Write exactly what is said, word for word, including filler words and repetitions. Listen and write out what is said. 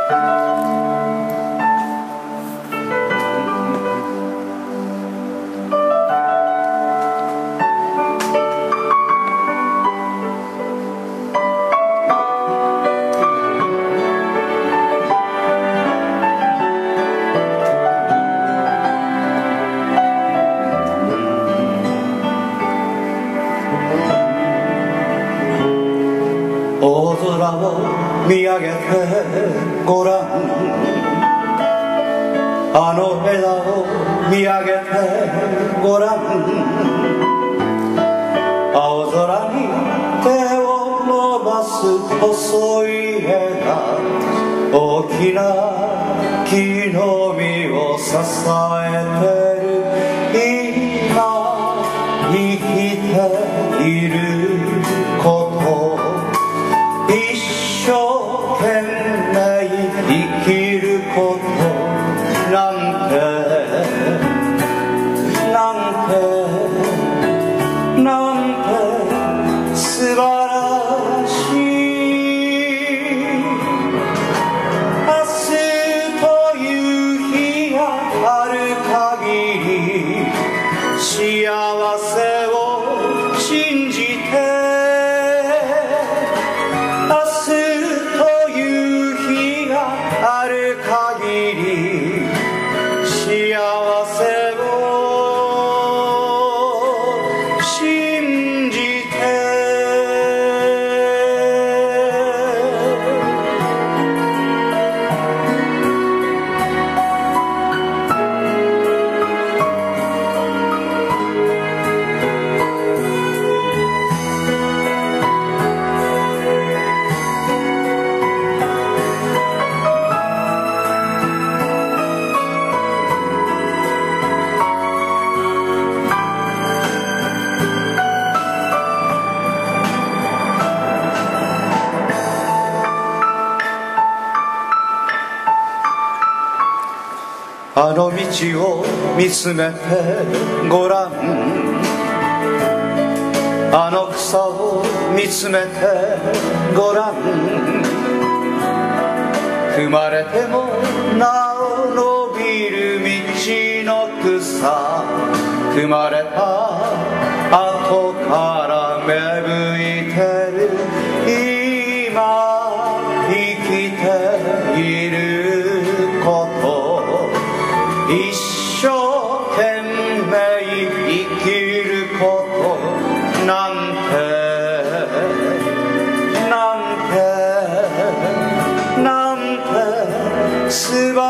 大空を見上げてごらん、あの枝を見上げてごらん、青空に手を伸ばす細い枝、大きな木の実を支えてる、今生きていること一生懸命生きることなんてなんてなんて素晴らしい。明日という日がある限り幸せを信じて、ある限り幸せを信じて。あの道を見つめてごらん、あの草を見つめてごらん、踏まれてもなお伸びる道の草、踏まれた後から芽吹いてる、今生きていること一生懸命生きることなんてなんてなんて素晴